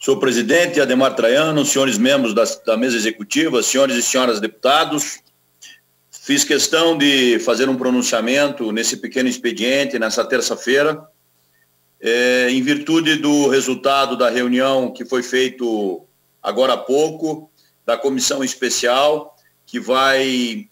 Senhor presidente Adhemar Traiano, senhores membros da mesa executiva, senhores e senhoras deputados, fiz questão de fazer um pronunciamento nesse pequeno expediente, nessa terça-feira, em virtude do resultado da reunião que foi feito agora há pouco, da comissão especial, que vai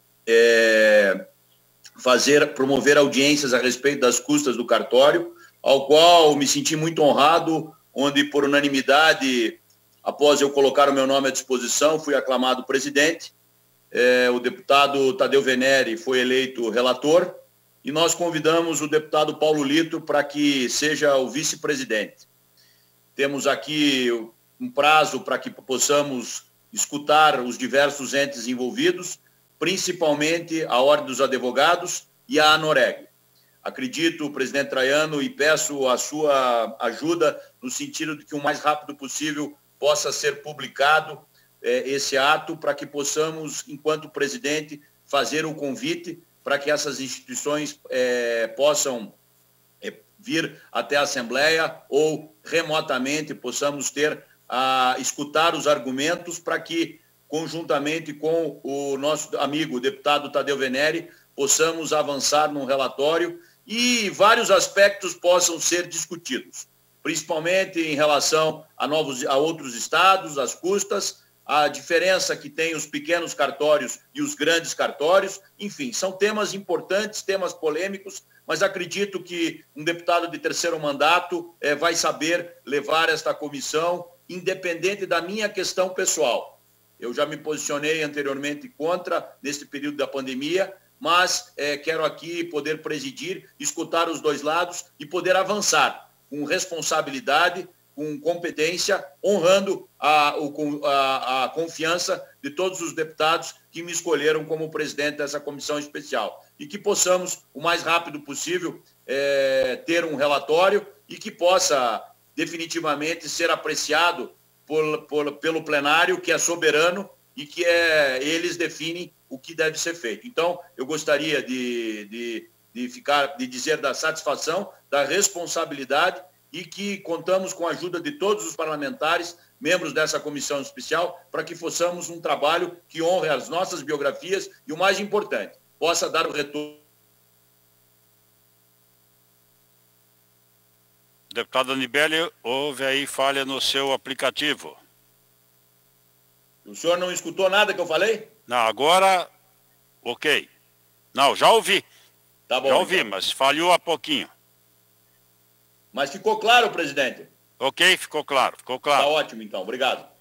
promover audiências a respeito das custas do cartório, ao qual me senti muito honrado, onde por unanimidade, após eu colocar o meu nome à disposição, fui aclamado presidente, o deputado Tadeu Venere foi eleito relator, e nós convidamos o deputado Paulo Lito para que seja o vice-presidente. Temos aqui um prazo para que possamos escutar os diversos entes envolvidos, principalmente a Ordem dos Advogados e a ANOREG. Acredito, presidente Traiano, e peço a sua ajuda no sentido de que o mais rápido possível possa ser publicado esse ato para que possamos, enquanto presidente, fazer o convite para que essas instituições possam vir até a Assembleia ou remotamente possamos escutar os argumentos para que, conjuntamente com o nosso amigo o deputado Tadeu Venere, possamos avançar num relatório e vários aspectos possam ser discutidos, principalmente em relação a outros estados, as custas, a diferença que tem os pequenos cartórios e os grandes cartórios, enfim, são temas importantes, temas polêmicos, mas acredito que um deputado de terceiro mandato vai saber levar esta comissão, independente da minha questão pessoal. Eu já me posicionei anteriormente contra, neste período da pandemia, mas quero aqui poder presidir, escutar os dois lados e poder avançar com responsabilidade, com competência, honrando a confiança de todos os deputados que me escolheram como presidente dessa comissão especial. E que possamos, o mais rápido possível, ter um relatório e que possa definitivamente ser apreciado pelo plenário, que é soberano e que eles definem o que deve ser feito. Então, eu gostaria de dizer da satisfação, da responsabilidade e que contamos com a ajuda de todos os parlamentares, membros dessa comissão especial, para que façamos um trabalho que honre as nossas biografias e, o mais importante, possa dar o retorno. Deputado Anibele, houve aí falha no seu aplicativo. O senhor não escutou nada que eu falei? Não, agora, ok. Não, já ouvi. Tá bom. Já ouvi, então. mas falhou há pouquinho. Mas ficou claro, presidente? Ok, ficou claro, ficou claro. Tá ótimo, então. Obrigado.